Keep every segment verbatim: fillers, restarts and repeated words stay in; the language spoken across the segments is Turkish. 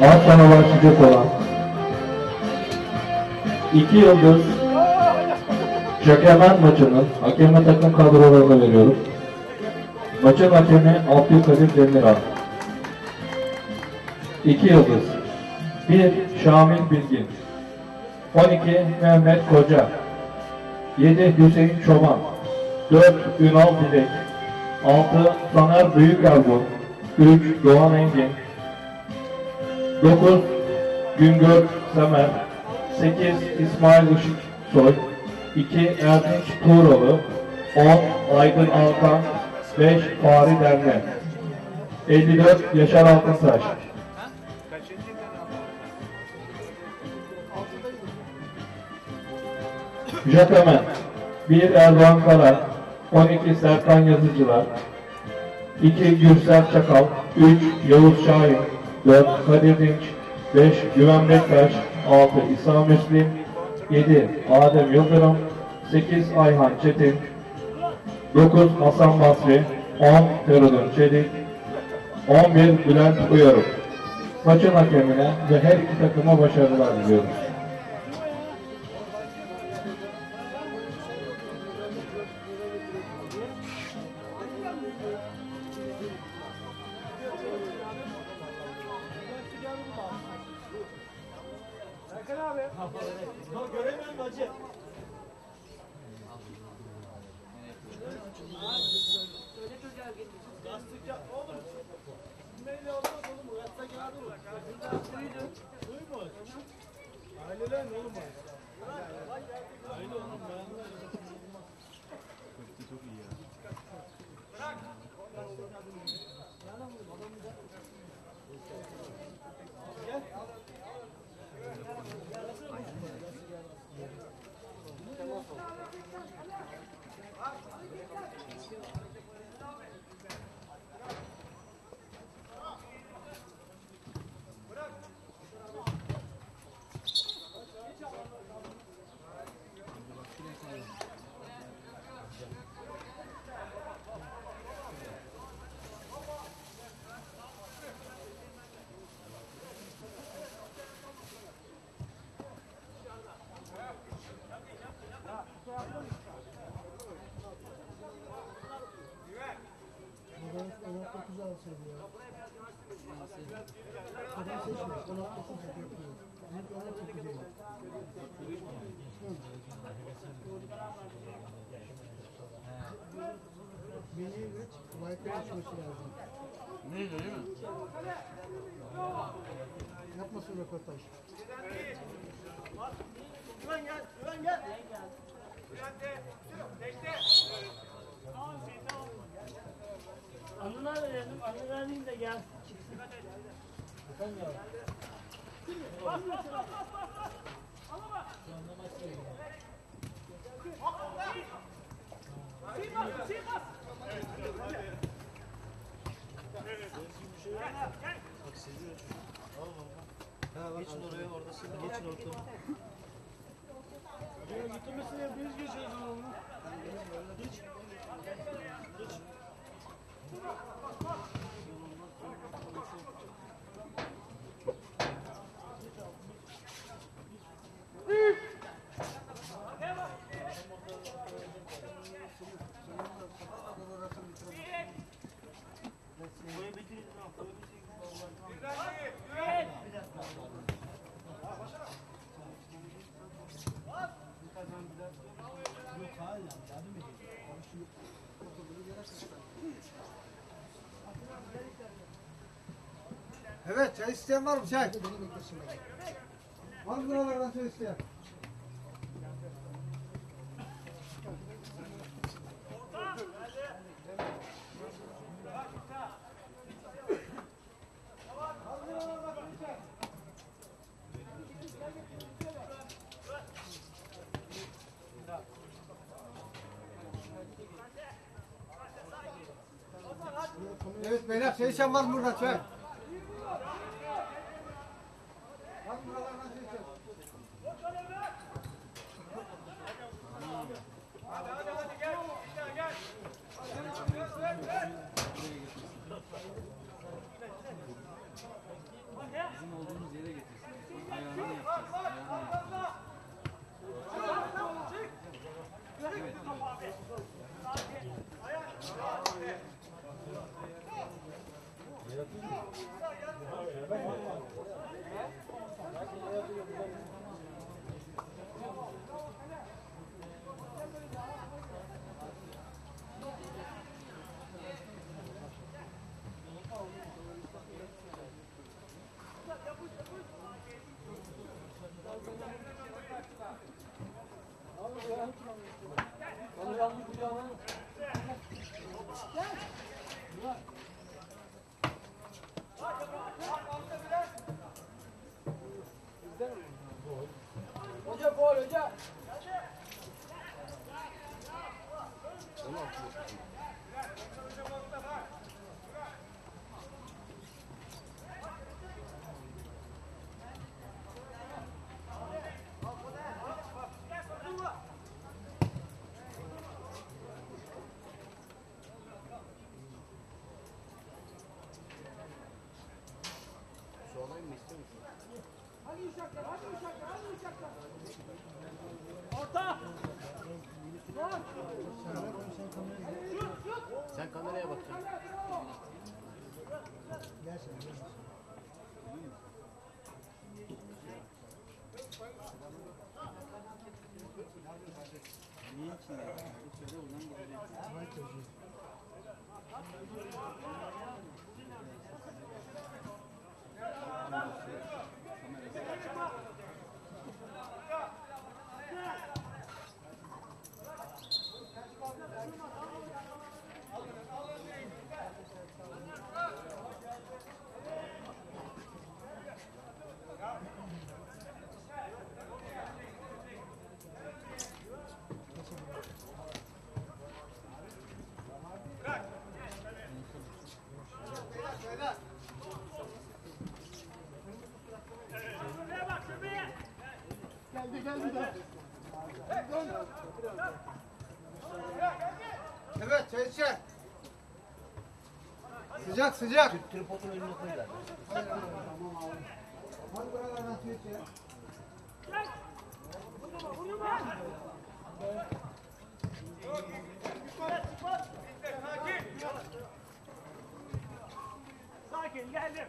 Az sonra başlayacak olan iki yıldız Çekemen maçının hakeme takım kadrolarını veriyorum. Maçın hakemi Abdülkadir Demiral. iki yıldız bir Şamil Bilgin, on iki Mehmet Koca, yedi Hüseyin Çoban, dört Ünal Dilek, altı Taner Büyükergun, üç Doğan Engin, dokuz Güngör Semer, sekiz İsmail Işıksoy, iki Erdinç Tuğralı, on Aydın Alkan, beş Fahri Derme, elli dört Yaşar Altınsaç. Jakemen bir Erdoğan Kara, on iki Serkan Yazıcılar, iki Gürsel Çakal, üç Yavuz Şahin, dört Kadir Dinç, beş Güven Bektaş, altı İsa Müslim, yedi Adem Yıldırım, sekiz Ayhan Çetin, dokuz Hasan Basri, on Feridun Çelik, on bir Bülent Uyarık. Maçın hakemine ve her iki takıma başarılar diliyorum. Serkan abi. Göremiyorum hacı. Öyle çocuğa getirsin. Lastik yap oğlum. Mail olmaz oğlum. Yatsa kağıdı olur. Duydu. Duymuş. Aileden oğlum var. Aile oğlum beğendiler. Çok iyi ya. Bırak. Gel. Beni üç, Wi-Fi açması lazım. Neydi değil mi? Yapmasın röportaj. Güven gel, güven gel. Güven de, bekle. Anılar verelim, anı vereyim de gelsin çıksın. Efendim ya. Bas bas bas bas bas. Alama. Simas, simas. Bak seviyor çocuk. Al baba. Geçin oraya, orada silin. Geçin ortama. Ya gitmesine biz geçeceğiz onu. Geç. Geç. Evet, çay isteyen var mı çay? Var mı buralardan çay isteyen? Evet beyler, çay içen var mı burada çay? Var mı buralardan çay içen? Hadi hadi hadi gel. Gel gel. Bizim olduğumuz Ben kameraya bakacağım. Gel sen, gel. Niye içinde? Söyle oradan gidelim. Vay çocuğum. Evet, çay içe. Sıcak sıcak. Tripodun önüne koy da. Hadi buralardan çay içe. Sakin geldim.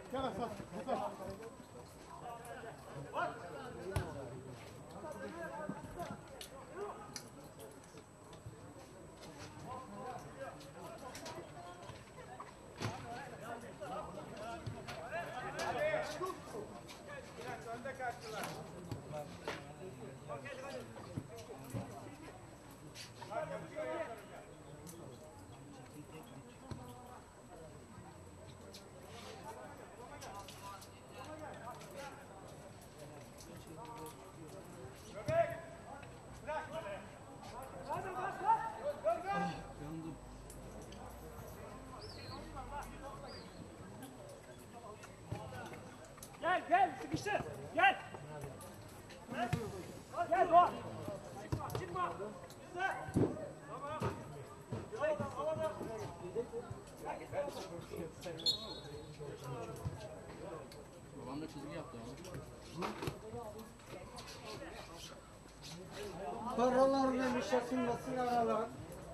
Gel gel sıkıştır. Gel. Gel Doğan. Çıkma çıkma. Tamam. Havada. Babam da çizgi yaptı ama. Paralarla bir şaşırmasın aralar.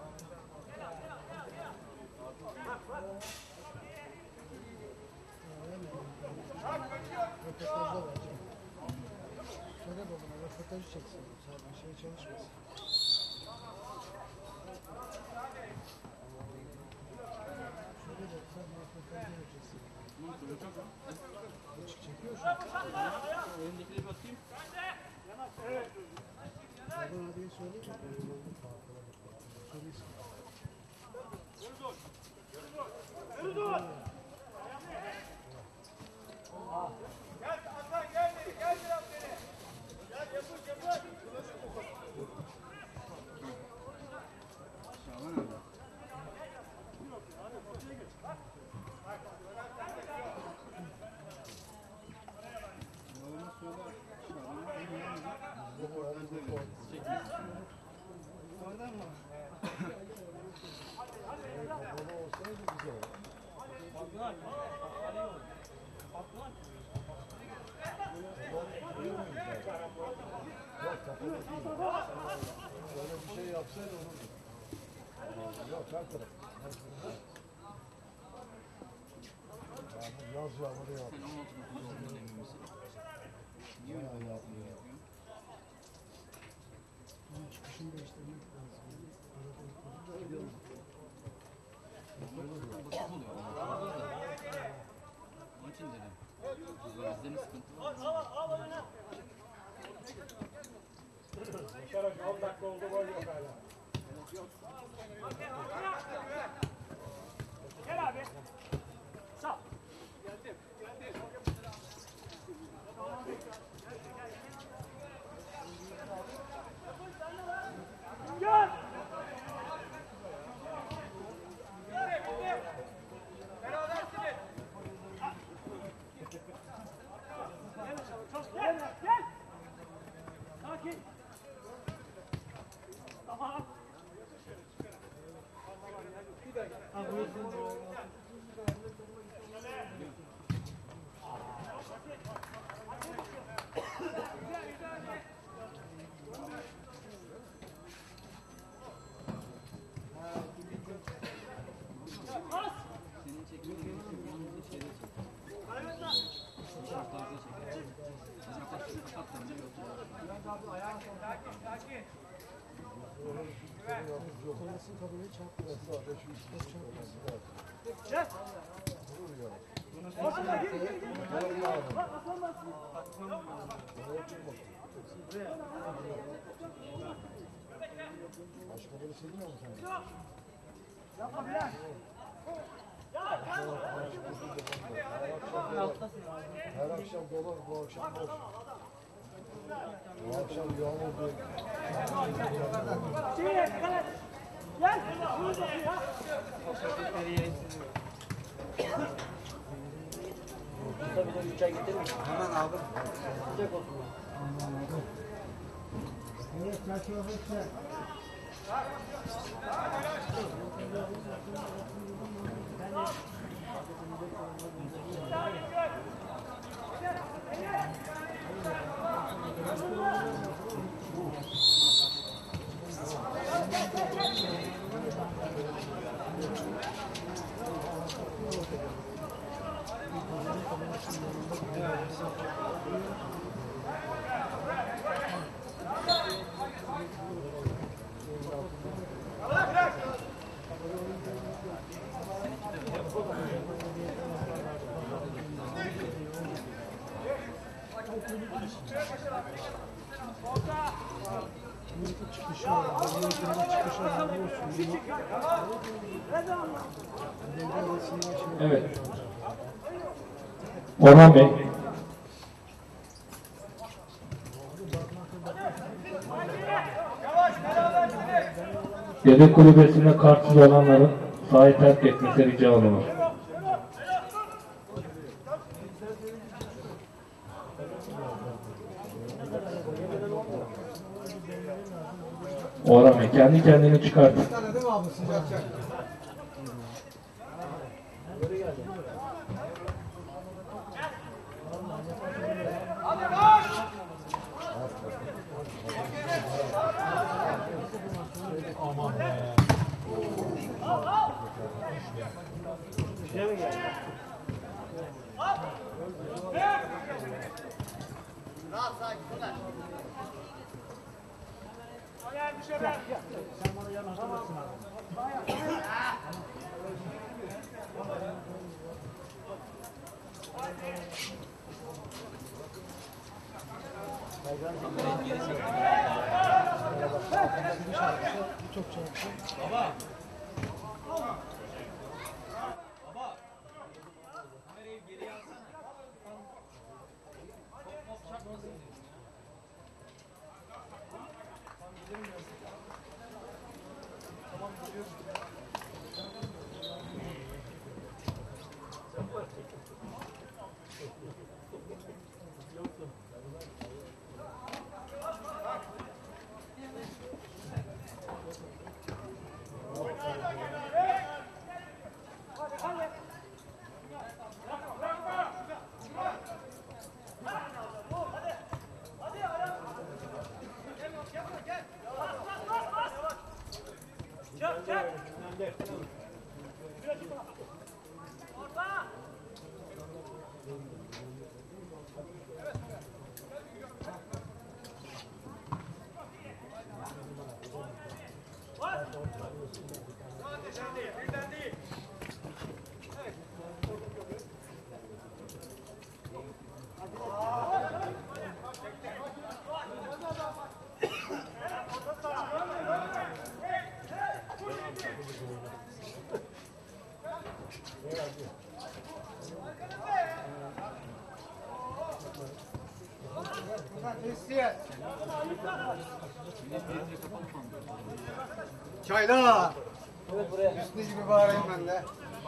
Röportajda vereceğim. Söyle babana röportajı çeksin. Sadece şey çalışmasın. Söyle de sen röportajda vereceksin. Çekiyor şu an. Önündekileri bir atayım. Baban abiye söyle. Söylesin. Yürü dur. Gel Hasan gel beni, gel biraz beni. Gel yapış yapış. Şaban abi. Babama söyle. Şaban'a en iyi röportajda çekmiş. Oradan mı? Baba olsaydı güzel. Yok kapalı değil. Böyle bir şey yapsaydı olurdu. Yok her taraf. Yağmur, yaz yağmuru yağdı. Sen on altı dokuz olduğundan emin misin? Niye öyle Bayağı yapıyorsun? yağdı ya. Bunun çıkışını değiştirmek lazım. Basit oluyor. Onun için dedim. Bizde mi sıkıntı var? Başarak on dakika oldu gol yok hala. Gel abi. Sağ. Gel. Gel, gel. Sakin. Tamam. Yok olasın tabii hiç haklı. Sadece şu üstüne çarpması lazım. Gel. Vurur ya. Ortada gir gir gir. Gel ya. Bak aslan basın. Oraya çıkma. Başka biri silmiyor mu sen? Yapma Bilal. Her akşam dolar, bu akşam boş. Bu akşam yağmur değil. Şeye dikkat. Gel. Şunu da ya. Hemen abi. Evet. Orhan Bey. Yedek kulübesine kartsız olanların sahayı terk etmesi rica olunur. Orhan Bey kendi kendini çıkartın. Değil mi abi sıcak çay? Rahat sakin. Sen bana yanaştırırsın abi. Çayla. Üstüne gibi bağırayım ben de.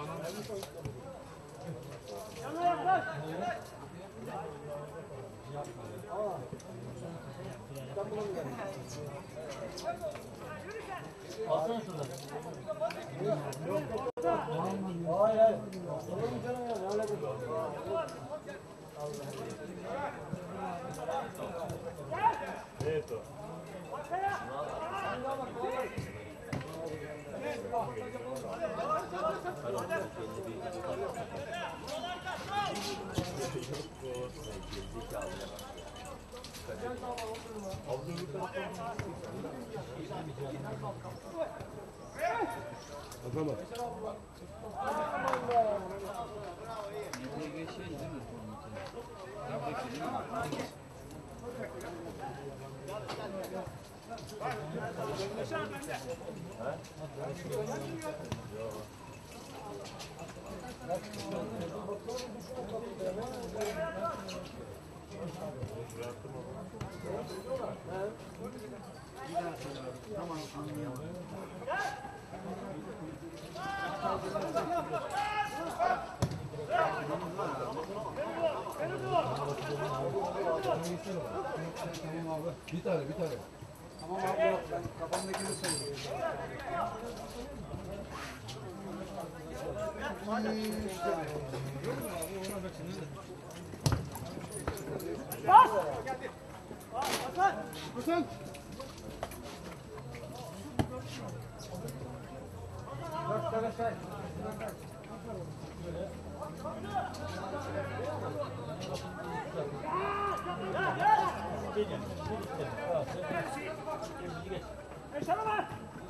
Alsana şuradan. Hayır hayır. Olur mu canım ya? Öyle bir Evet o. Atamaz. Tamam abi. Bir tane, bir tane. Tamam abi yok. Ben kafamdakini sayıyorum. Bas! Hasan! Hasan! Bak, bak, bak. Eşana bak!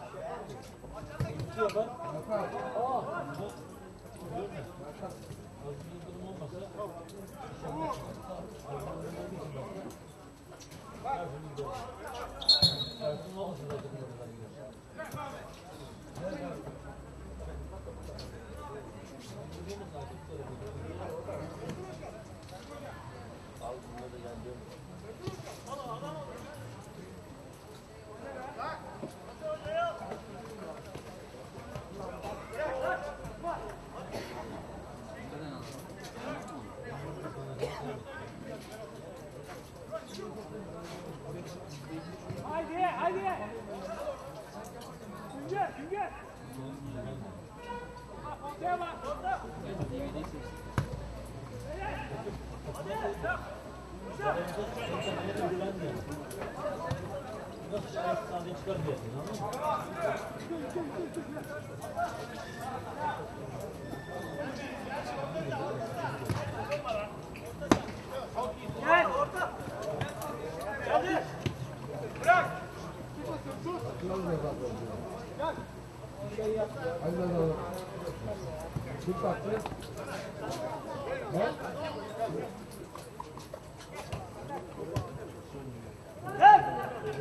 Haydi, haydi! Günger, Günger! Ortaya bak, orta! Gel, orta! Hadi! Bırak! Hadi lan oğlum. Tut baktı. Bak. Gel!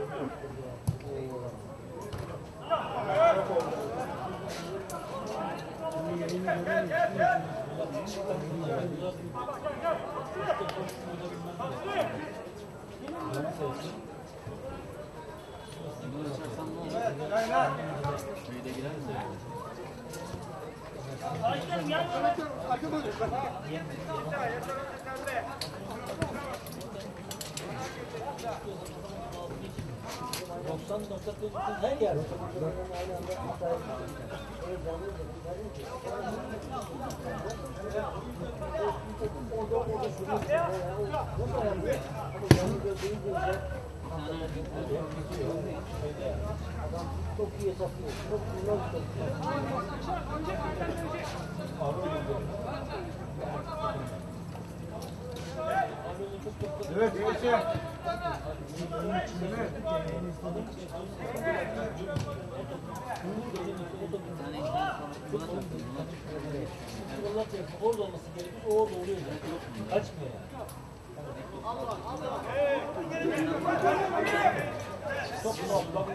doksan doksan her yer. Çok iyi hesaplıyor. Çok iyi Evet, evet. Orada olması gerekiyor. O orada oluyor. Kaçmıyor yani. Çok muhakkak.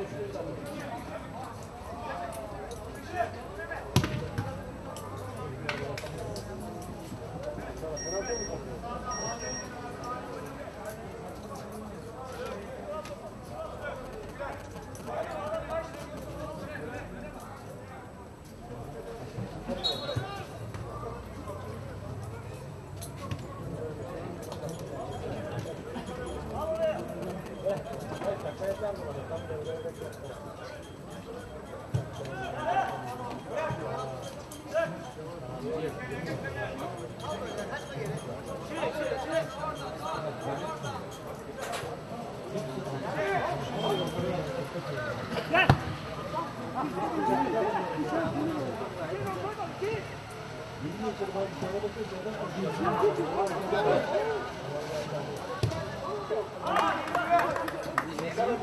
Gel!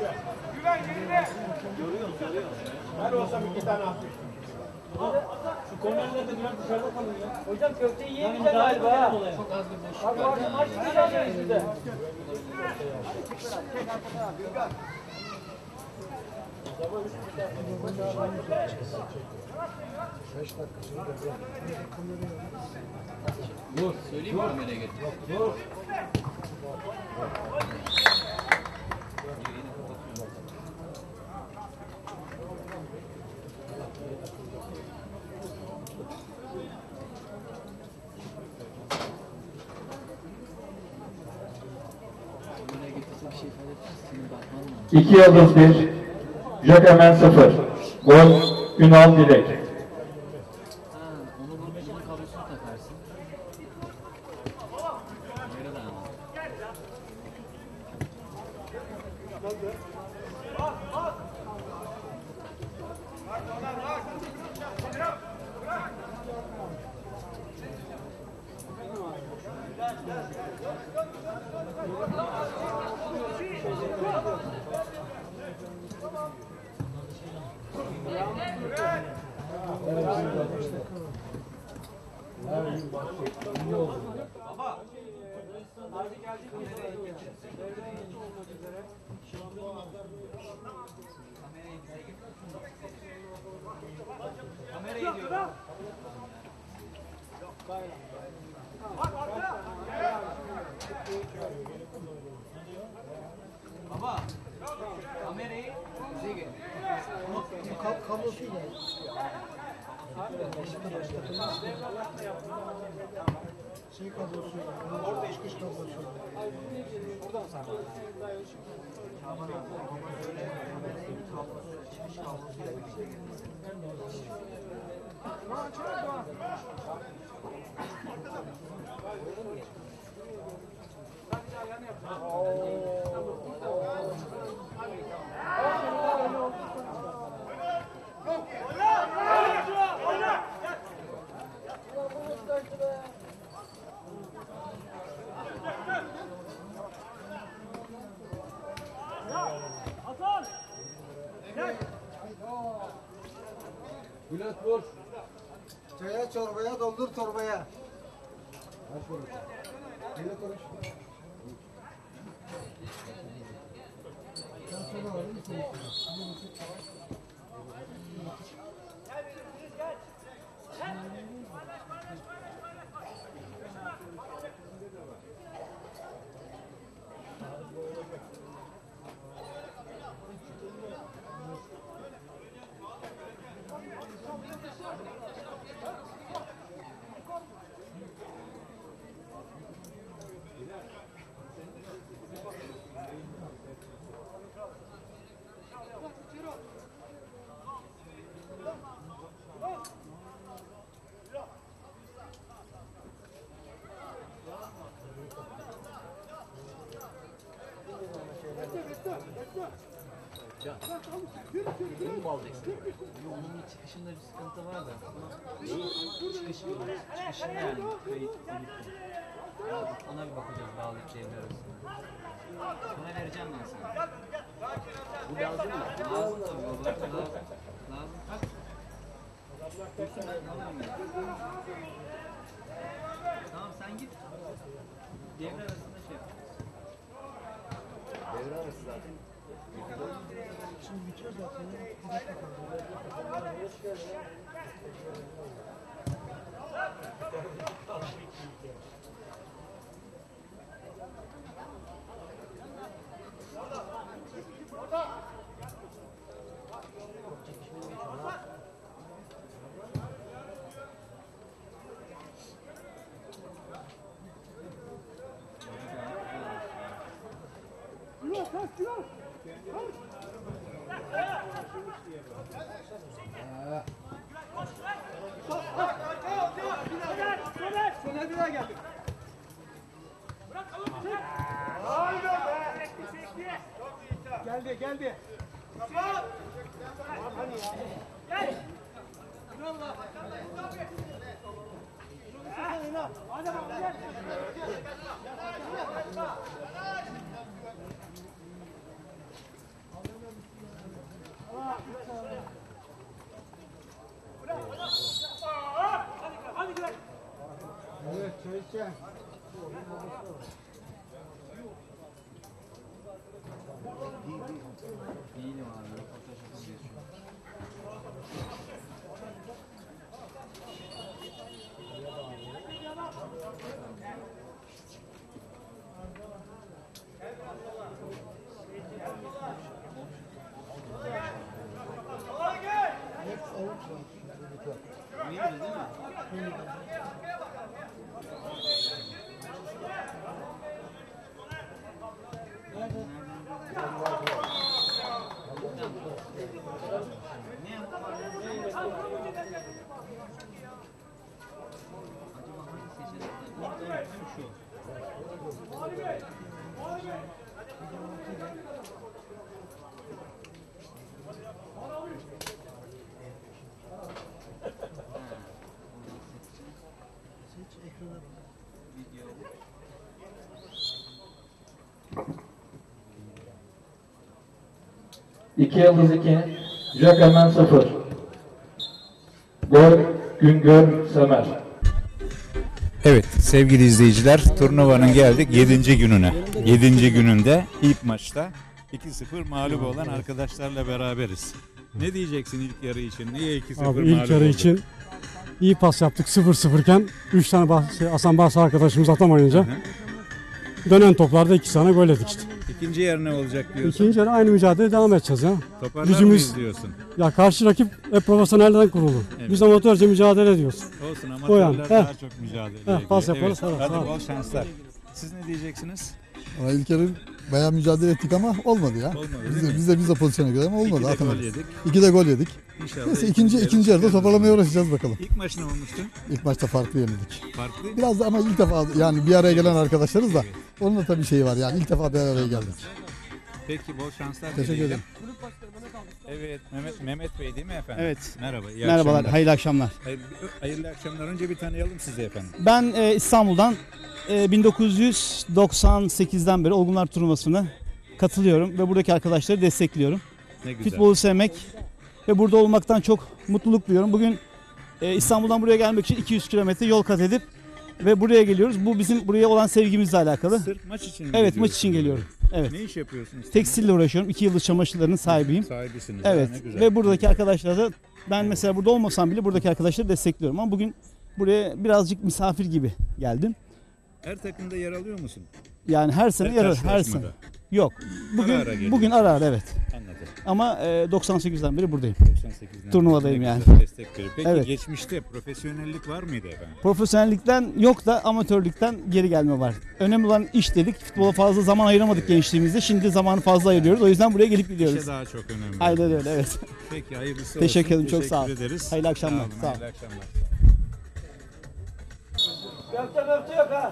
Güven yerine. Ben olsam iki tane atayım. Şu kornerlerde biraz dışarıda kalın ya. Hocam köfteyi yiyemeyeceğim galiba. Çok az bir boş. Bak bu akşam maç çıkacağız size. Beş dakika sonra Dur. Söyleyeyim mi kameraya getir? dur. Kameraya getirse bir şey ifade etmez. Senin bakman lazım. iki yıldız bir, Jökemen sıfır. Gol Ünal Dilek. Ha, onu bu bunun kablosunu takarsın. Kamera da ama. Baba, kamerayı bize getir. Kab kablosuyla. Şey kablosuyla. Orada çıkış kablosuyla. Bülent vur. Çaya çorbaya doldur torbaya. Aç bunu. Neyle konuş? Sen sonra var mı konuşuyorsun? Can. Bunu mu alacaksın? Yok, onun bir çıkışında bir sıkıntı var da. Çıkış, çıkışında yani. Kayıt, ona bir bakacağız bağlayıp devre arasında. Sonra vereceğim ben sana. Bu lazım mı? Lazım tabii baba. Lazım. Lazım. Tamam sen git. Devre arasında şey yap. Devre arası zaten. Şimdi bitiyor zaten. Bir dakika kaldı. Soner bir daha geldi. Geldi geldi. Kapat. Hadi ya. Gel. Bravo. Hadi bakalım gel. İyiyim abi. Röportaj yapamıyoruz şu an. İyiydi değil mi? İki yıldız iki, Jacquemin sıfır. Gol Güngör Semer. Evet sevgili izleyiciler, turnuvanın geldik yedinci gününe. yedinci gününde ilk maçta iki sıfır mağlup olan arkadaşlarla beraberiz. Ne diyeceksin ilk yarı için? Niye iki sıfır mağlup Abi ilk yarı olduk? için iyi pas yaptık sıfır sıfır iken üç tane bas, şey, Hasan Bahsi arkadaşımız atamayınca Hı hı. dönen toplarda iki tane gol yedik işte. İkinci yarı ne olacak diyorsun? İkinci yarı aynı mücadele devam edeceğiz ya. Toparlar gücümüz- mıyız diyorsun? Ya karşı rakip hep profesyonelden kurulu. Evet. Biz amatörce mücadele ediyoruz. Olsun ama O yani, daha heh. çok mücadele Heh, ediyor. pas yaparız, Evet. tamam, Hadi sağ ol. bol şanslar. Siz ne diyeceksiniz? Ama ilk yarı bayağı mücadele ettik ama olmadı ya. Olmadı Biz değil de, mi? biz de biz de pozisyona göre ama olmadı. İki de gol Atamadık. yedik. İki de gol yedik. İnşallah Neyse ikinci ikinci yarıda toparlamaya uğraşacağız bakalım. İlk maç ne olmuştu? İlk maçta farklı yenildik. Farklı. Biraz da ama ilk defa yani bir araya gelen arkadaşlarız da onun da tabii şeyi var yani ilk defa bir araya geldik. Peki bol şanslar Teşekkür dileyelim. ederim. Evet Mehmet Mehmet Bey değil mi efendim? Evet. Merhaba. iyi Merhabalar, akşamlar. hayırlı akşamlar. Hayır- Hayırlı akşamlar. Önce bir tanıyalım sizi efendim. Ben e, İstanbul'dan e, bin dokuz yüz doksan sekizden beri Olgunlar Turnuvası'na katılıyorum ve buradaki arkadaşları destekliyorum. Ne güzel. Futbolu sevmek ve burada olmaktan çok mutluluk duyuyorum. Bugün e, İstanbul'dan buraya gelmek için iki yüz kilometre yol kat edip ve buraya geliyoruz. Bu bizim buraya olan sevgimizle alakalı. Sırf maç için mi Evet, maç geliyorsunuz? için geliyorum. Evet. Ne iş yapıyorsunuz? Tekstille uğraşıyorum. iki yıldır çamaşırlarının sahibiyim. Sahibisiniz. Evet. Ha, ne güzel. Ve buradaki arkadaşları da ben mesela burada olmasam bile buradaki arkadaşları destekliyorum. Ama bugün buraya birazcık misafir gibi geldim. Her takımda yer alıyor musun? Yani her sene Her yarar, her sene. karşılaşmada. Yok. Bugün Ara ara geliyorsun. bugün ara ara evet. Anladım. Ama e, doksan sekizden beri buradayım. doksan sekizden Turnuvadayım beri ne yani. güzel destek veriyor. Peki Evet. geçmişte profesyonellik var mıydı efendim? Profesyonellikten yok da amatörlükten geri gelme var. Önemli olan iş dedik. Futbola fazla zaman ayıramadık gençliğimizde. Şimdi zamanı fazla ayırıyoruz. O yüzden buraya gelip gidiyoruz. İşe daha çok önemli. Aynen öyle evet. Peki hayırlısı Teşekkür olsun. ederim, çok sağ ol. Teşekkür ederiz. Hayırlı akşamlar, olun, sağ ol. Hayırlı akşamlar. Köfte köfte yok ha.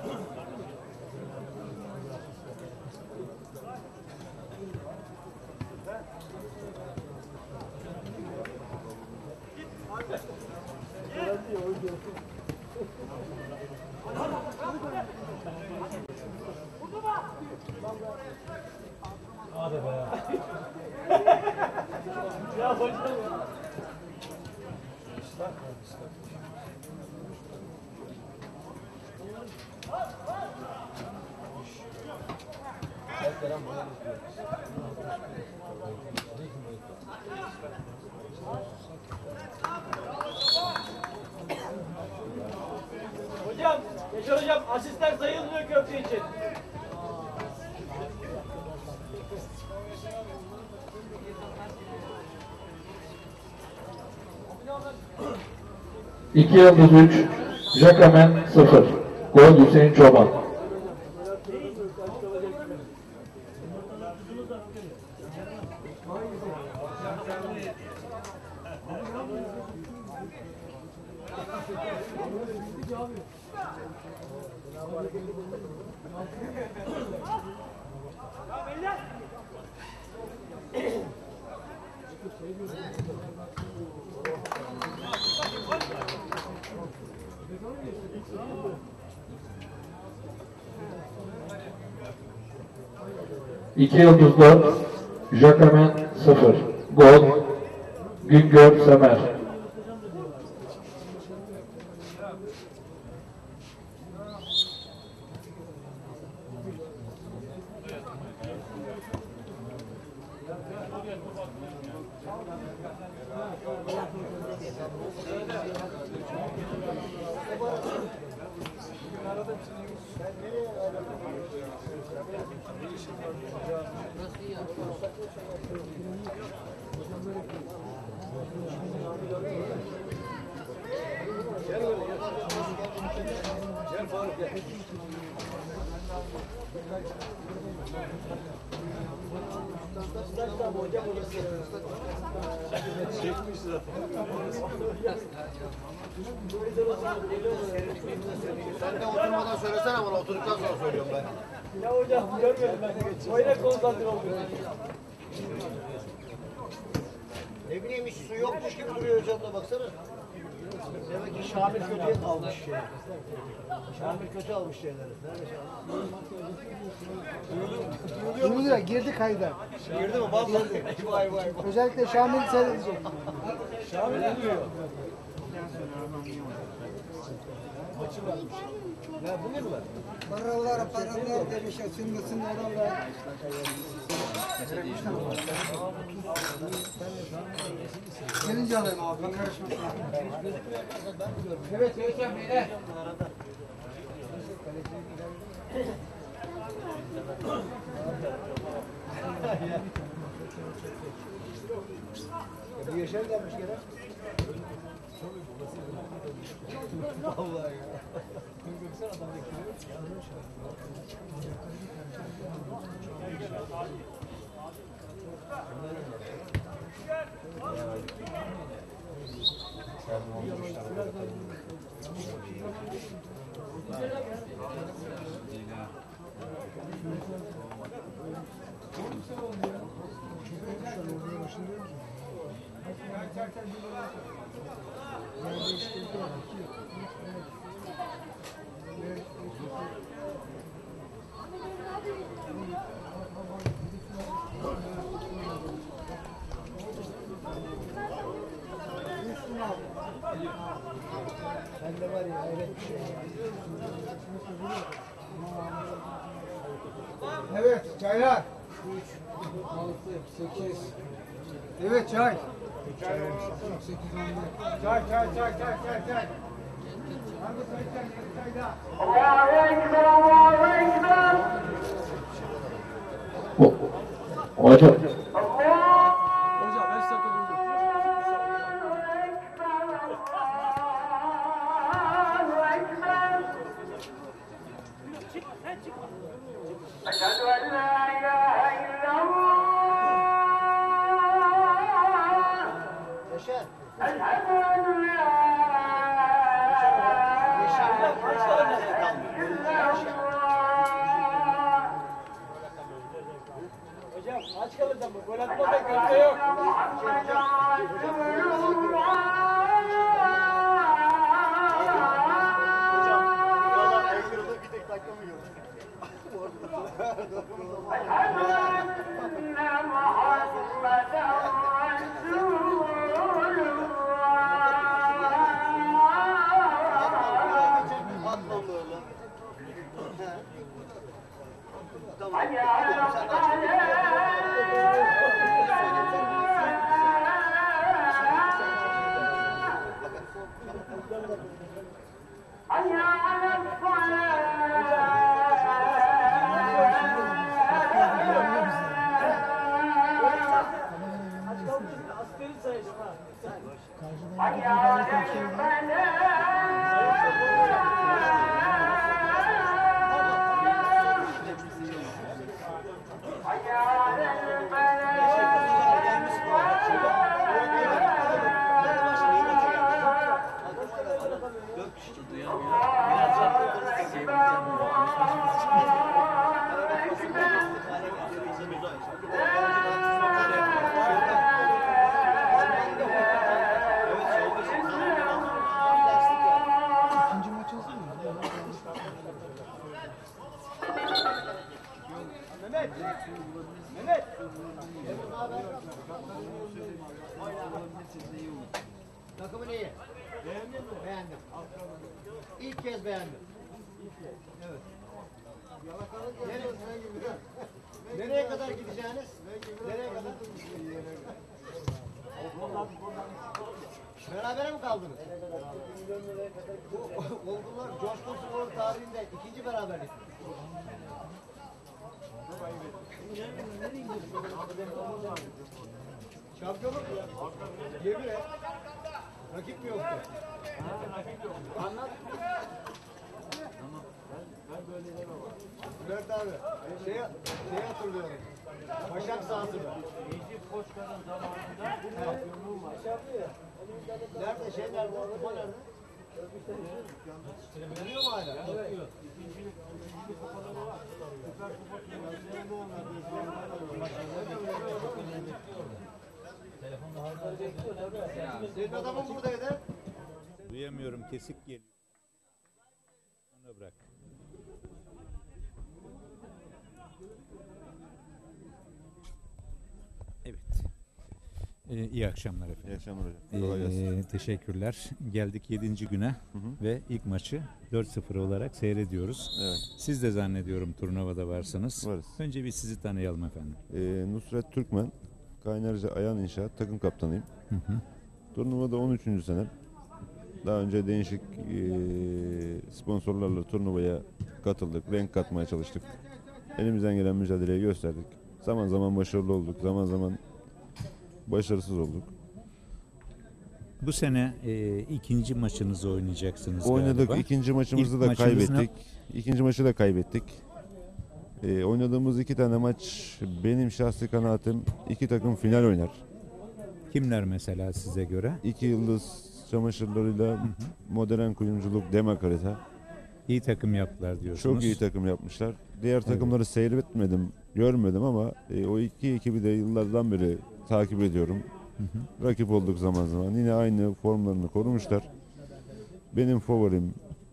Hocam, Yaşar hocam asistler sayılmıyor köfte için. İki yıldız üç, Jacquemin sıfır. Gol Hüseyin Çoban. İki yıldız dört, Jacquemin sıfır. Gol Güngör Semer. Gel Faruk gel. Çekmiş zaten. Sen de oturmadan söylesene bana, oturduktan sonra söylüyorum ben. Ya hocam görmedim ben. Oyuna konsantre oldum. Ne bileyim, hiç su yokmuş gibi duruyor hocam da, baksana. Demek ki Şamil kötüye almış şey. Şamil kötü almış şeyleri. Nerede Şamil? Duyuluyor, girdi kayda. Girdi mi? Vallahi. Vay vay vay. Özellikle Şamil seyredecek. Şamil ne duruyor? Ya bugün mü? Paralar paralar demiş, ısınmasın oralar. Gelince alayım abi, karışmasın. Evet, evet beyler. Bu Yaşar gelmiş gene. Vallahi ya. Bende var ya, hayret bir şey. Evet, çaylar. üç, altı, sekiz. Evet, çay. Çay, çay, çay, çay, çay, çay. Hangi çay, çay, çay da? Hocam. Hocam beş dakika durduk. Yaşar. Hocam aç kalacağım bu. Gol atmadan köfte yok. Askeri sayışma. İkinci maç olsun mu? Mehmet. Mehmet. Takımın iyi. Beğendin mi? Beğendim. İlk kez beğendim. Evet. Nereye, nereye kadar gideceğiniz? Nereye kadar? Berabere mi kaldınız? Bu olgular Coşkun Spor tarihinde ikinci beraberlik. Şampiyonluk mu ya? Yemin et. Rakip mi yoktu? Anlat. Bülent abi, şey, şey hatırlıyorum. Başak sahasını. Necip Koçkan'ın zamanında şampiyonluğu var. Nerede? Şey nerede? Kupa nerede? Biliyor mu hala? Yapıyor. İkincilik, ikincilik kupaları var. Süper Kupa finallerinde onlar telefonda hala bekliyor tabii. Senin adamın buradaydı. Duyamıyorum, kesik geliyor. Ona bırak. Evet. Ee, iyi akşamlar efendim. İyi akşamlar hocam. Kolay Ee, gelsin. teşekkürler. Geldik yedinci güne Hı hı. ve ilk maçı dört sıfır olarak seyrediyoruz. Evet. Siz de zannediyorum turnuvada varsınız. Varız. Önce bir sizi tanıyalım efendim. Ee, Nusret Türkmen, Kaynarca Ayan İnşaat takım kaptanıyım. Hı hı. Turnuvada on üçüncü senem. Daha önce değişik e, sponsorlarla turnuvaya katıldık, renk katmaya çalıştık. Elimizden gelen mücadeleyi gösterdik. Zaman zaman başarılı olduk, zaman zaman başarısız olduk. Bu sene e, ikinci maçınızı oynayacaksınız Oynadık, galiba. ikinci maçımızı İlk da maçınız ne- kaybettik. İkinci maçı da kaybettik. E, oynadığımız iki tane maç benim şahsi kanaatim iki takım final oynar. Kimler mesela size göre? İki yıldız çamaşırlarıyla modern kuyumculuk, Demek harita. İyi takım yaptılar diyorsunuz. Çok iyi takım yapmışlar. Diğer takımları seyretmedim, görmedim ama e, o iki ekibi de yıllardan beri takip ediyorum. Hı hı. Rakip olduk zaman zaman. Yine aynı formlarını korumuşlar. Benim favorim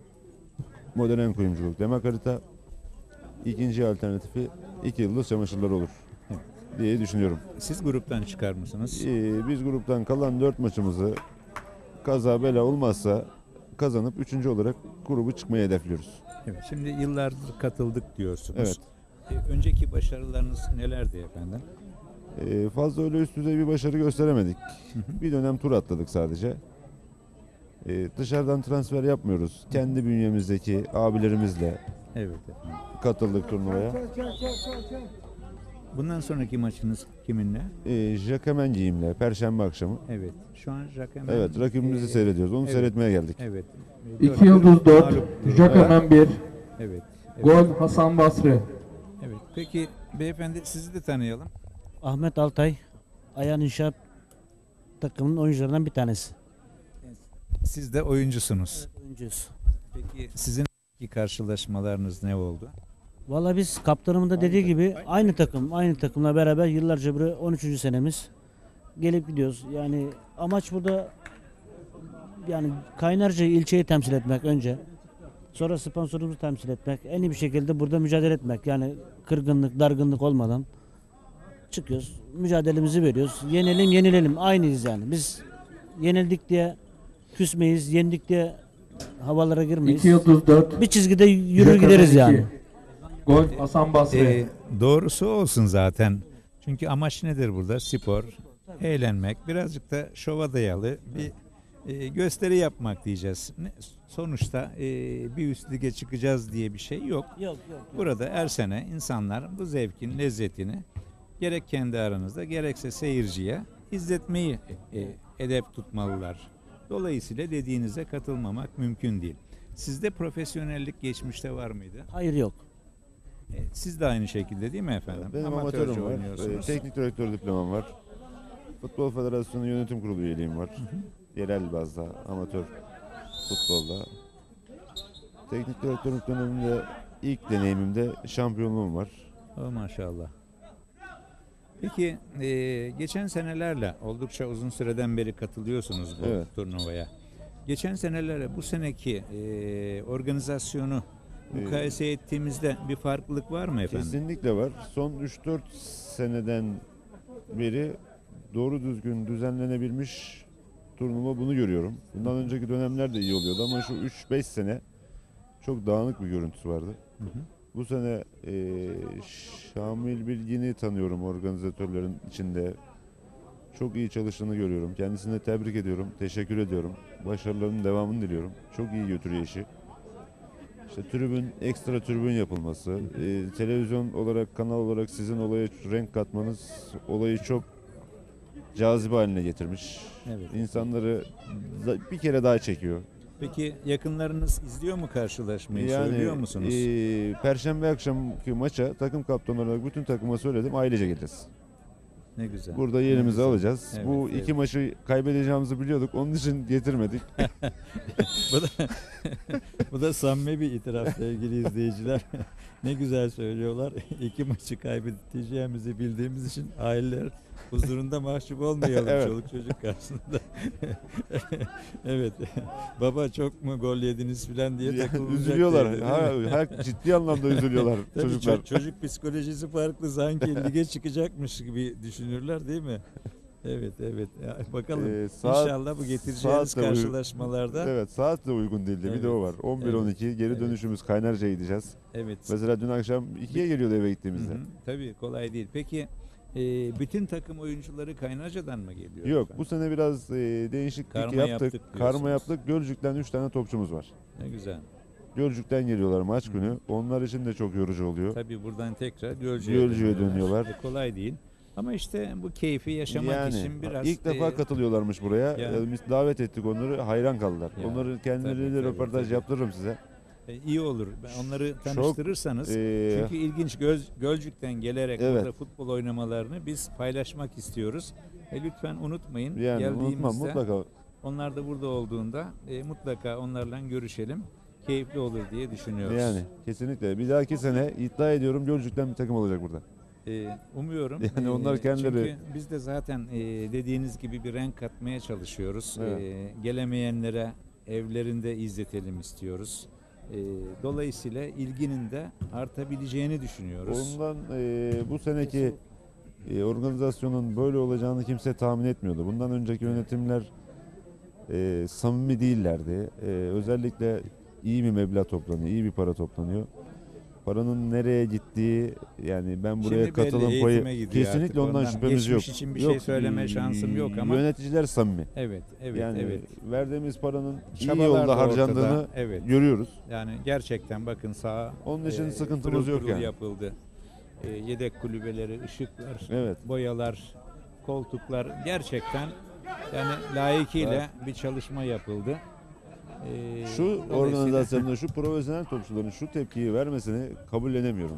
modern kuyumculuk, Demek harita. İkinci alternatifi iki yıldız çamaşırlar olur diye düşünüyorum. Siz gruptan çıkar mısınız? Ee, biz gruptan kalan dört maçımızı kaza bela olmazsa kazanıp üçüncü olarak grubu çıkmayı hedefliyoruz. Evet, şimdi yıllardır katıldık diyorsunuz. Evet. E, önceki başarılarınız nelerdi efendim? Ee, fazla öyle üst düzey bir başarı gösteremedik. Bir dönem tur atladık sadece. Ee, dışarıdan transfer yapmıyoruz. Kendi bünyemizdeki abilerimizle Evet efendim. katıldık turnuvaya. Bundan sonraki maçınız kiminle? Ee, Jacquemin giyimle Perşembe akşamı. Evet. Şu an Jacquemin. Evet, rakibimizi e, seyrediyoruz. Onu evet, seyretmeye geldik. Evet. İki yıldız dört, mağlup durumda. Jacquemin bir, Evet. Evet. gol Hasan Basri. Evet. Peki beyefendi sizi de tanıyalım. Ahmet Altay, Ayan İnşaat takımının oyuncularından bir tanesi. Siz de oyuncusunuz. Oyuncuyuz. Peki sizin karşılaşmalarınız ne oldu? Valla biz kaptanımın da dediği gibi aynı takım, aynı takımla beraber yıllarca buraya on üçüncü senemiz gelip gidiyoruz. Yani amaç burada yani Kaynarca ilçeyi temsil etmek önce. Sonra sponsorumuzu temsil etmek. En iyi bir şekilde burada mücadele etmek. Yani kırgınlık, dargınlık olmadan çıkıyoruz. Mücadelemizi veriyoruz. Yenelim, yenilelim. Aynıyız yani. Biz yenildik diye küsmeyiz, yendik diye havalara girmeyiz. İki yıldız dört, Bir çizgide yürür Jacquemin gideriz iki. yani. Gol Hasan Basri. Ee, doğrusu olsun zaten. Çünkü amaç nedir burada? Spor, eğlenmek, birazcık da şova dayalı bir e, gösteri yapmak diyeceğiz. Ne, sonuçta e, bir üst lige çıkacağız diye bir şey yok. Yok yok. yok. Burada her sene insanlar bu zevkin lezzetini gerek kendi aranızda gerekse seyirciye izletmeyi e, hedef tutmalılar. Dolayısıyla dediğinize katılmamak mümkün değil. Sizde profesyonellik geçmişte var mıydı? Hayır yok. E, Siz de aynı şekilde değil mi efendim? Benim Amatörce amatörüm var. Ee, oynuyorsunuz. teknik direktör diplomam var. Futbol Federasyonu Yönetim Kurulu üyeliğim var. Yerel bazda amatör futbolda. Teknik direktörlük döneminde ilk deneyimimde şampiyonluğum var. Oh, maşallah. Peki e, geçen senelerle oldukça uzun süreden beri katılıyorsunuz bu Evet. turnuvaya. Geçen senelerle bu seneki e, organizasyonu mukayese ettiğimizde bir farklılık var mı efendim? Kesinlikle var. Son üç dört seneden beri doğru düzgün düzenlenebilmiş turnuva bunu görüyorum. Bundan önceki dönemler de iyi oluyordu ama şu üç beş sene çok dağınık bir görüntüsü vardı. Hı hı. Bu sene e, Şamil Bilgin'i tanıyorum organizatörlerin içinde. Çok iyi çalıştığını görüyorum. Kendisine tebrik ediyorum. Teşekkür ediyorum. Başarılarının devamını diliyorum. Çok iyi götürüyor işi. İşte tribün, ekstra tribün yapılması, e, televizyon olarak, kanal olarak sizin olaya renk katmanız olayı çok cazibe haline getirmiş. Evet. İnsanları da- bir kere daha çekiyor. Peki yakınlarınız izliyor mu karşılaşmayı? Yani Söylüyor musunuz? e, Perşembe akşamki maça takım kaptanı olarak bütün takıma söyledim, ailece geleceğiz. Ne güzel. Burada Ne yerimizi güzel. alacağız. Evet, Bu evet. iki maçı kaybedeceğimizi biliyorduk. Onun için getirmedik. bu da bu da samimi bir itiraf sevgili izleyiciler. Ne güzel söylüyorlar. İki maçı kaybedeceğimizi bildiğimiz için aileler huzurunda mahcup olmayalım Evet. çoluk çocuk karşısında. Evet. Baba çok mu gol yediniz filan diye Yani takılacak. üzülüyorlar. değil mi? Ha, her ciddi anlamda üzülüyorlar Tabii çocuklar. ço- çocuk psikolojisi farklı, sanki lige çıkacakmış gibi düşünürler değil mi? Evet evet. Ya, bakalım Ee, saat- inşallah bu getireceğiniz saat de uy- karşılaşmalarda. Evet, saat de uygun değildi. Bir de o var. Evet, on bir on iki geri evet. dönüşümüz Kaynarca'ya gideceğiz. Evet. Mesela dün akşam ikiye geliyordu eve Hı gittiğimizde. hı, tabii kolay değil. Peki e, bütün takım oyuncuları Kaynarca'dan mı geliyor? Yok, efendim? bu sene biraz e, değişiklik Karma yaptık. yaptık Karma diyorsunuz. yaptık. Gölcük'ten üç tane topçumuz var. Ne güzel. Gölcük'ten geliyorlar maç günü. Onlar için de çok yorucu oluyor. Tabii buradan tekrar Gölcük'e Gölcük'e dönüyorlar. E, kolay değil. Ama işte bu keyfi yaşamak Yani için biraz ilk defa e, katılıyorlarmış buraya. yani- Ee, Biz davet ettik onları. Hayran kaldılar. Ya, Onları kendileriyle tabii, tabii, röportaj tabii. yaptırırım size. E, iyi olur. Ben onları Çok, tanıştırırsanız. e, Çünkü ilginç, Göz, Gölcük'ten gelerek Evet. burada futbol oynamalarını biz paylaşmak istiyoruz. E, lütfen unutmayın. Yani unutmam Geldiğimizde mutlaka. onlar da burada olduğunda e, mutlaka onlarla görüşelim. Keyifli olur diye düşünüyoruz. Yani kesinlikle. Bir dahaki sene iddia ediyorum Gölcük'ten bir takım olacak burada. E, umuyorum. Yani onlar kendileri- Çünkü biz de zaten e, dediğiniz gibi bir renk katmaya çalışıyoruz. Evet. E, gelemeyenlere evlerinde izletelim istiyoruz. E, dolayısıyla ilginin de artabileceğini düşünüyoruz. Ondan e, bu seneki e, organizasyonun böyle olacağını kimse tahmin etmiyordu. Bundan önceki yönetimler e, samimi değillerdi. E, özellikle iyi bir meblağ toplanıyor, iyi bir para toplanıyor. Paranın nereye gittiği, yani ben buraya Şimdi belli, katılım eğitime payı gidiyor kesinlikle artık. ondan Ondan şüphemiz yok. geçmiş için bir yok. şey söyleme şansım yok ama- Yöneticiler samimi. Evet, evet, yani evet. verdiğimiz paranın iyi Çabalar yolda da harcandığını ortada, evet. görüyoruz. Yani gerçekten bakın sağa Onun için e, sıkıntımız pırıl yok pırıl yani. yapıldı. E, yedek kulübeleri, ışıklar, Evet. boyalar, koltuklar gerçekten yani layıkıyla bir çalışma yapıldı. E, Şu dolayısıyla- organizasyonda şu profesyonel topçuların şu tepkiyi vermesini kabullenemiyorum.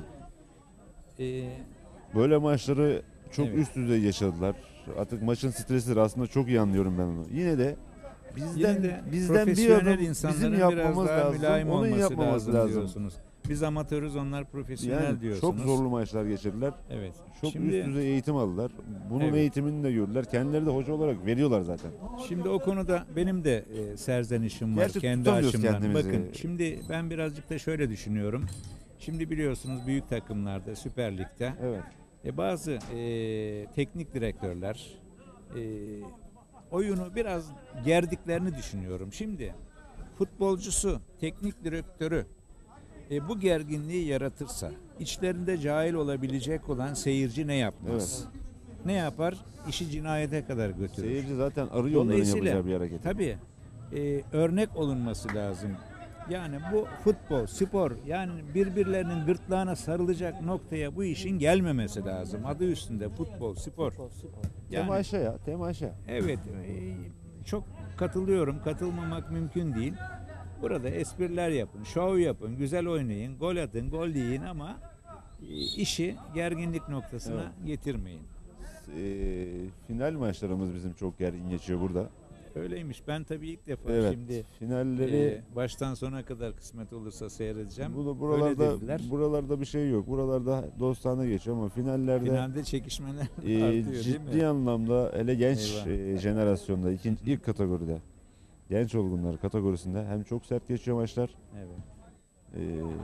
E, Böyle maçları çok Evet. üst düzey yaşadılar. Artık maçın stresidir, aslında çok iyi anlıyorum ben onu. Yine de bizden Yine de bizden bir profesyonel adım insanların bizim biraz yapmamız daha lazım. mülayim Onun olması yapmamız lazım, lazım. diyorsunuz. Biz amatörüz, onlar profesyonel Yani diyorsunuz. çok zorlu maçlar geçirdiler. Evet. Çok Şimdi- üst düzey eğitim aldılar. Bunun Evet. eğitimini de gördüler. Kendileri de hoca olarak veriyorlar zaten. Şimdi o konuda benim de e, serzenişim var Gerçi kendi tutamıyoruz açımdan. kendimizi. Bakın şimdi ben birazcık da şöyle düşünüyorum. Şimdi biliyorsunuz büyük takımlarda, Süper Lig'de Evet. e, bazı e, teknik direktörler e, oyunu biraz gerdiklerini düşünüyorum. Şimdi futbolcusu, teknik direktörü e, bu gerginliği yaratırsa içlerinde cahil olabilecek olan seyirci ne yapmaz? Ne yapar? İşi cinayete kadar götürür. Seyirci zaten arıyor onların Dolayısıyla yapacağı bir hareket. tabii e, örnek olunması lazım. Yani bu futbol, spor, yani birbirlerinin gırtlağına sarılacak noktaya bu işin gelmemesi lazım. Adı üstünde futbol, spor. Yani, Temaşa ya, temaşa. evet, e, çok katılıyorum. Katılmamak mümkün değil. Burada espriler yapın, şov yapın, güzel oynayın, gol atın, gol yiyin ama e, işi gerginlik noktasına getirmeyin. Ee, final maçlarımız bizim çok gergin geçiyor burada. Öyleymiş. Ben tabii ilk defa Evet. şimdi Finalleri e, baştan sona kadar kısmet olursa seyredeceğim. Bu- Öyle buralarda dediler. buralarda bir şey yok. Buralarda dostane geçiyor ama finallerde Finalde çekişmeler e, artıyor değil mi? ciddi anlamda hele genç Eyvah. e, jenerasyonda ikinci ilk kategoride genç olgunlar kategorisinde hem çok sert geçiyor maçlar. Evet. e,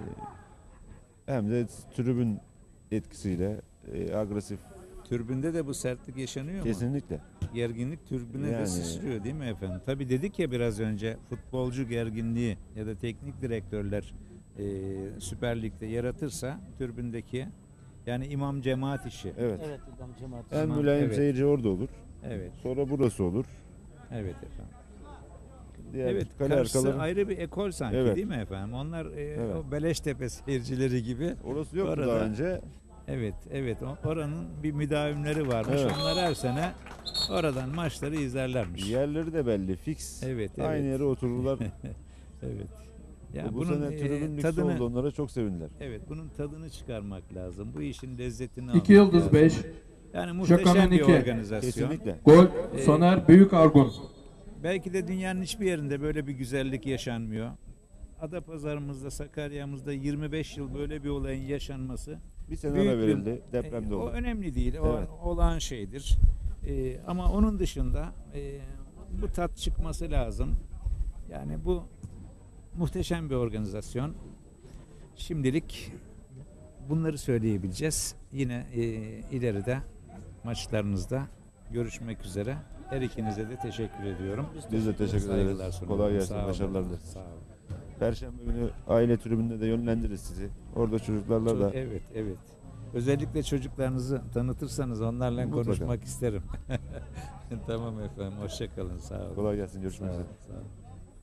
hem de tribün etkisiyle e, agresif. Türbünde de bu sertlik yaşanıyor mu? Kesinlikle. Gerginlik türbüne de Yani- sıçrıyor değil mi efendim? Tabii dedik ya biraz önce futbolcu gerginliği ya da teknik direktörler e, Süper Lig'de yaratırsa türbündeki yani imam cemaat işi. Evet. Evet, İmam Cemaat. En Tamam, mülayim evet. seyirci orada olur. Evet. Sonra burası olur. Evet efendim. Diğer Evet, kale karşısı arkaları. ayrı bir ekol sanki Evet. değil mi efendim? Onlar e, Evet. o Beleştepe seyircileri gibi. Orası yoktu Orada- daha önce. Evet, evet. O- Oranın bir müdavimleri varmış. Evet. Onlar her sene oradan maçları izlerlermiş. Yerleri de belli, fix. Evet, evet. Aynı yere otururlar. Evet. Ya bu bunun sene e, tribün lüksü tadını, oldu, onlara çok sevindiler. evet, bunun tadını çıkarmak lazım. Bu işin lezzetini İki almak yıldız lazım. beş. Yani muhteşem Şakamen bir iki. organizasyon. Kesinlikle. Gol Ee, Soner Büyük Argun. Belki de dünyanın hiçbir yerinde böyle bir güzellik yaşanmıyor. Adapazarı'mızda, Sakarya'mızda yirmi beş yıl böyle bir olayın yaşanması Bir sene büyük ara bir- verildi, depremde e, o oldu. önemli değil. O Evet. olağan şeydir. E, ama onun dışında e, bu tat çıkması lazım. Yani bu muhteşem bir organizasyon. Şimdilik bunları söyleyebileceğiz. Yine e, ileride maçlarınızda görüşmek üzere. Her ikinize de teşekkür ediyorum. Biz de teşekkür Saygılar ederiz. sunuyorum. Kolay gelsin, Sağ olun. başarılar dileriz. Sağ olun. Perşembe günü aile tribünde de yönlendiririz sizi. Orada çocuklarla Çok- da Evet, evet. Özellikle çocuklarınızı tanıtırsanız onlarla Mutlaka. konuşmak isterim. Tamam efendim, hoşça kalın. Sağ olun. kolay gelsin, görüşmek Sağ üzere. olun. Sağ olun.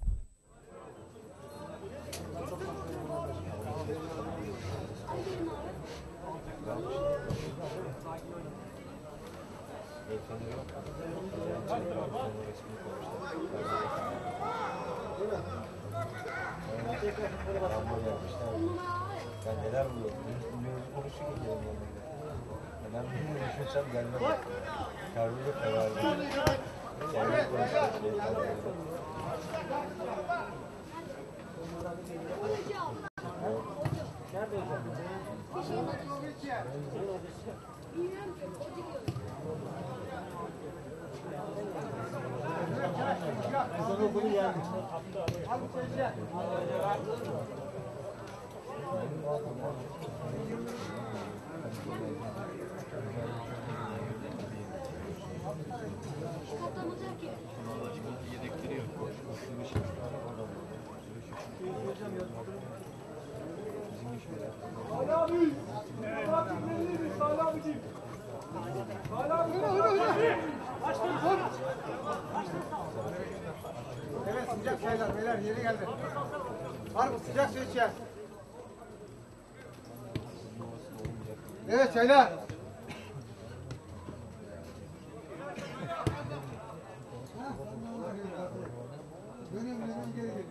Ben neler buluyorum? Dinliyoruz, konuşuyor ki yanımda. Ben bunu düşünsem gelmem. Karnımda kararlı. Gelmek konuşuyor. Ezan okulu geldi. Salih abi. Bırakın elini Salih abiciğim. Salih abi. Başla. Evet sıcak çaylar beyler yeni geldi. Var mı sıcak su içer? Evet çaylar. Dönüyorum dönüyorum geri geliyorum.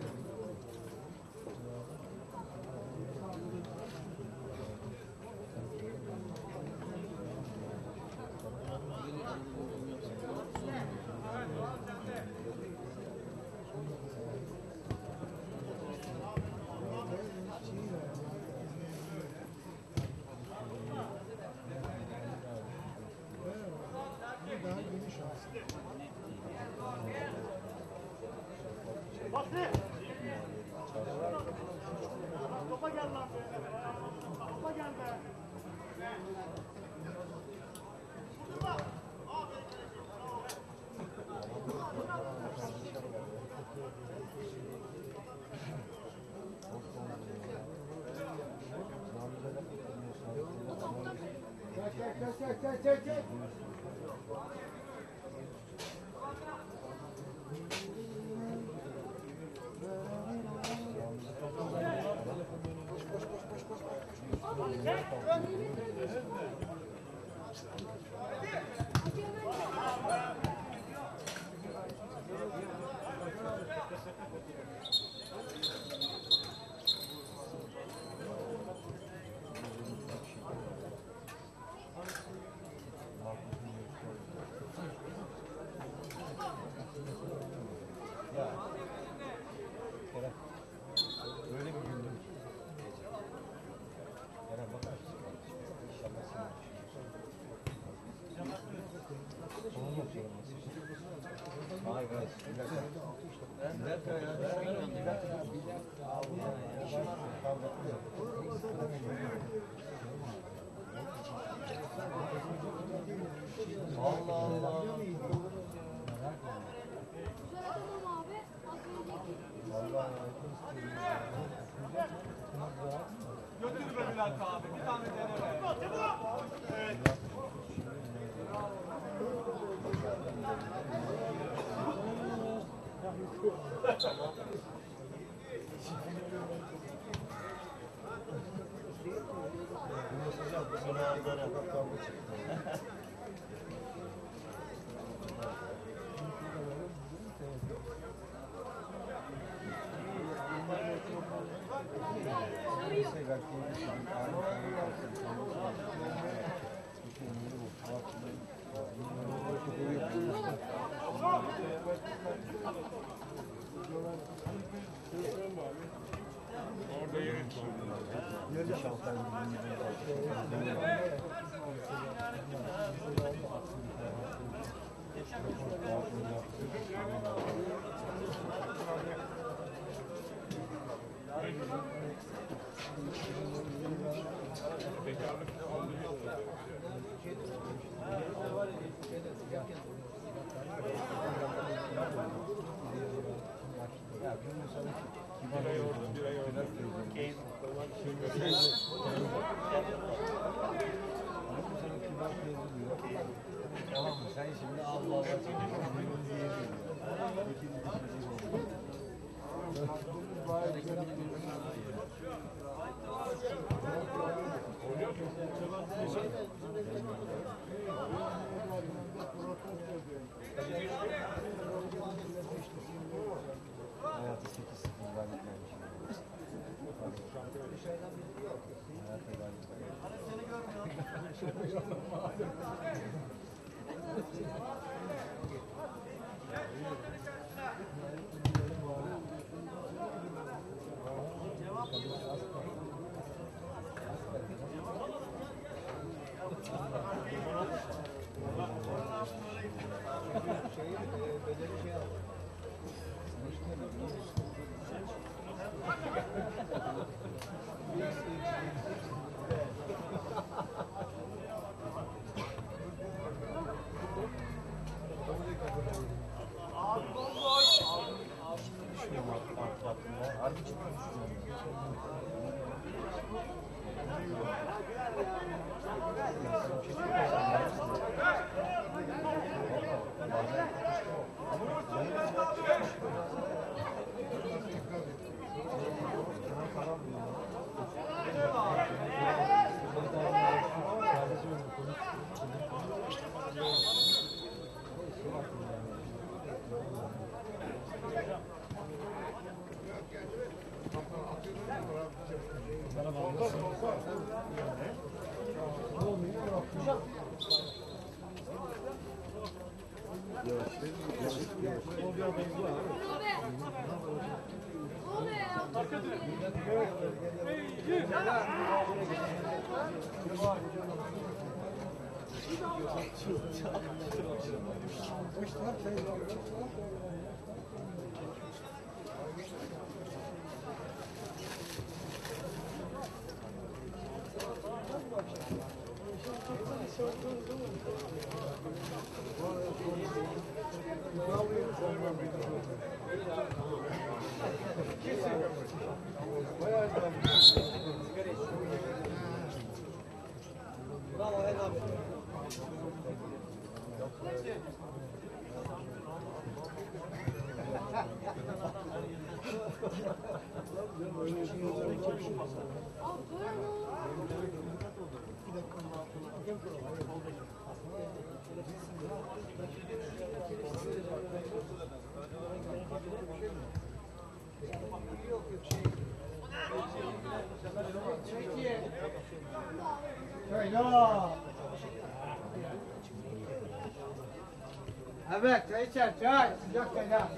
Topa gel lan be. Topa gel be. Çek çek çek çek çek çek. Öyle bir gündüm ki. Eren bakar mısın? İnşallah sen Sonun yok sorun. Hayır hayır. Bir dakika. Bir dakika ya. Bir dakika. Allah Allah. Götür be Bülent abi. Bir tane dene be. Evet. Tamam mı? Sen şimdi Allah Allah. Hayatı sekiz sıfır galip gelmiş. Hayata galip Evet, çay içer, çay. Sıcak çay ya.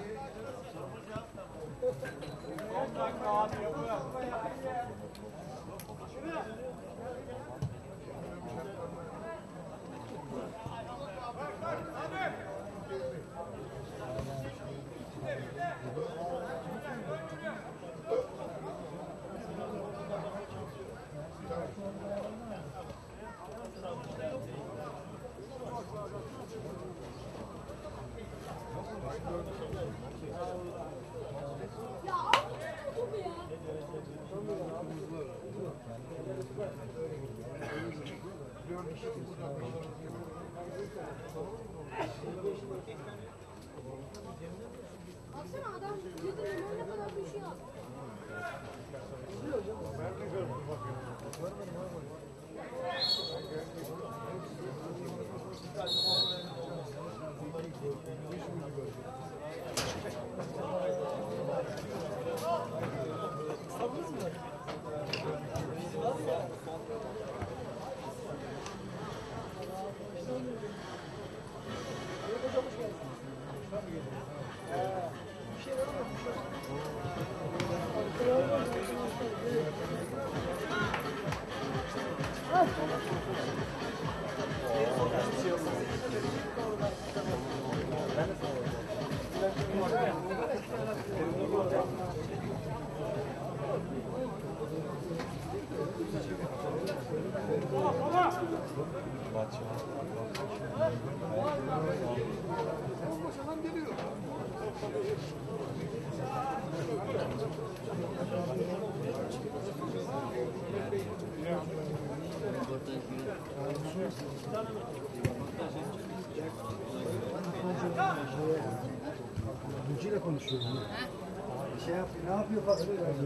Baksana adam Öncüyle konuşuyor. Şey yap, ne yapıyor falan.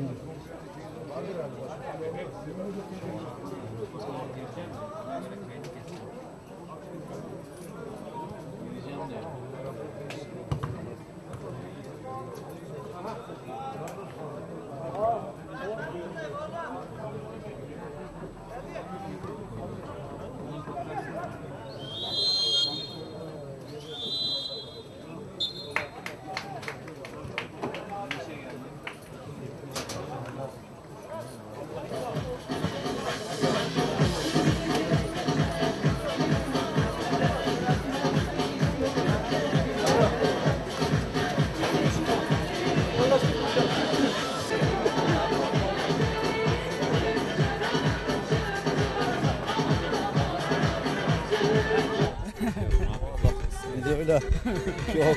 Öyle. Çok.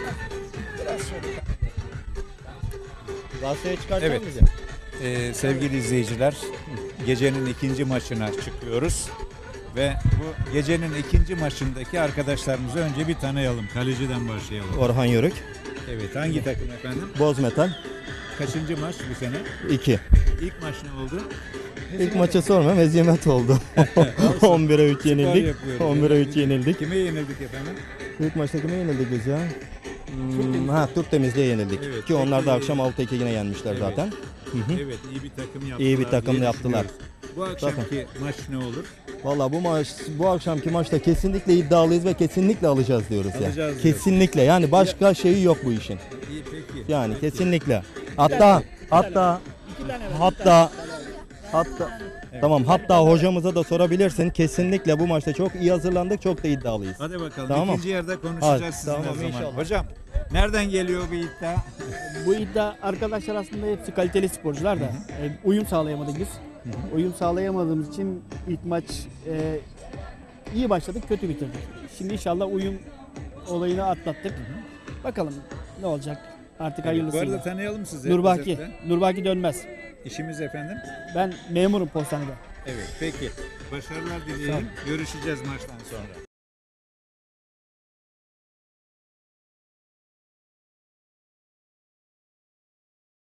Gazeteye çıkartacak Evet. bizi. Ee, sevgili izleyiciler, gecenin ikinci maçına çıkıyoruz. Ve bu gecenin ikinci maçındaki arkadaşlarımızı önce bir tanıyalım. Kaleciden başlayalım. Orhan Yörük. Evet, hangi takım efendim? Bozmetal. Kaçıncı maç bu sene? iki. İlk maç ne oldu? İlk maçı sormam, hezimet oldu. on bire üç yenildik. yapıyoruz. on bire üç yenildik. Kime yenildik efendim? İlk maçta kime yenildik biz ya? Hmm, ha, Türk Temizliğe yenildik. Evet, Ki onlar da peki- akşam altı iki yine yenmişler Evet. zaten. Hı hı. Evet, iyi bir takım yaptılar. İyi bir takım diye yaptılar. düşünüyoruz. Bu akşamki maç ne olur? Valla bu maç, bu akşamki maçta kesinlikle iddialıyız ve kesinlikle alacağız diyoruz ya. Alacağız diyoruz. Kesinlikle, yani başka şeyi yok bu işin. İyi peki. Yani kesinlikle. Hatta hatta hatta hatta tamam, hatta hocamıza da sorabilirsin. Kesinlikle bu maçta çok iyi hazırlandık, çok da iddialıyız. Hadi bakalım. Tamam. İkinci yerde konuşacağız Hadi, sizinle tamam, o zaman. inşallah. Hocam, nereden geliyor bu iddia? Bu iddia arkadaşlar aslında hepsi kaliteli sporcular da e, uyum sağlayamadık biz. Uyum sağlayamadığımız için ilk maç e, iyi başladık, kötü bitirdik. Şimdi inşallah uyum olayını atlattık. Bakalım ne olacak artık, Evet, bu hayırlısıyla. arada tanıyalım sizi. Nurbaki, özetle. Nurbaki Dönmez. İşimiz efendim. Ben memurum postanede. Evet, peki. Başarılar dileyelim. Görüşeceğiz maçtan sonra.